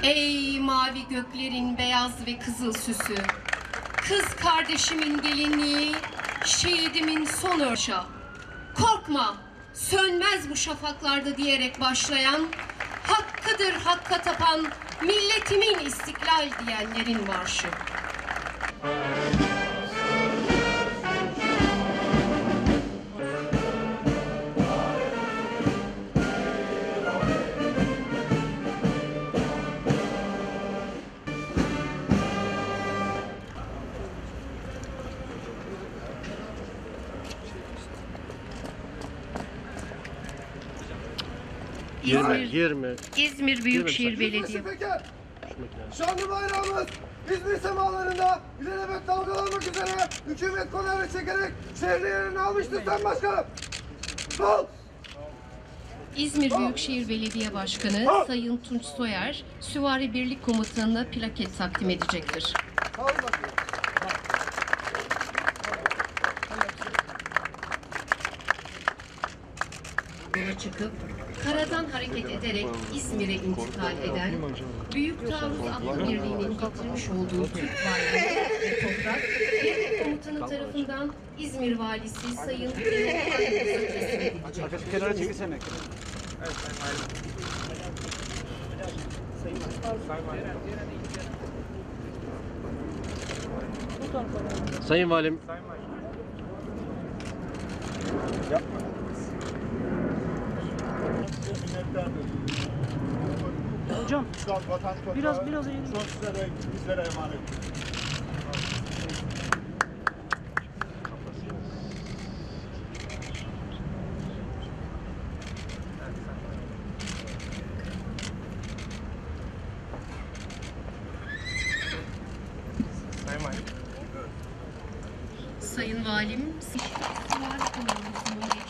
Ey mavi göklerin beyaz ve kızıl süsü, kız kardeşimin gelinliği, şehidimin son örşa. Korkma, sönmez bu şafaklarda diyerek başlayan, hakkıdır hakka tapan, milletimin istiklal diyenlerin marşı. İzmir Büyükşehir Belediye. Şanlı bayrağımız İzmir semalarında ilelebet dalgalanmak üzere hükümet konağını çekerek şehri yerini almıştır Sayın Başkanım. Sol! İzmir Büyükşehir Belediye Başkanı Sayın Tunç Soyer, Süvari Birlik Komutanı'na plaket takdim edecektir. Sağ olun başkanım. Yola çıkıp karadan hareket ederek İzmir'e intikal eden Büyük Taarruz Atlı Birliği'nin getirmiş olduğu Türk bayrağı ve toprak Birlik Komutanı tarafından İzmir Valisi Sayın Mehmet Aydın'a teslim edilecek. Arkadaş kenara çekilsene. Sayın Valim. Hocam Şu an vatan toprağı biraz eğilin. son bizlere emanet. Sayın Valim, Süvari Konuğumuzun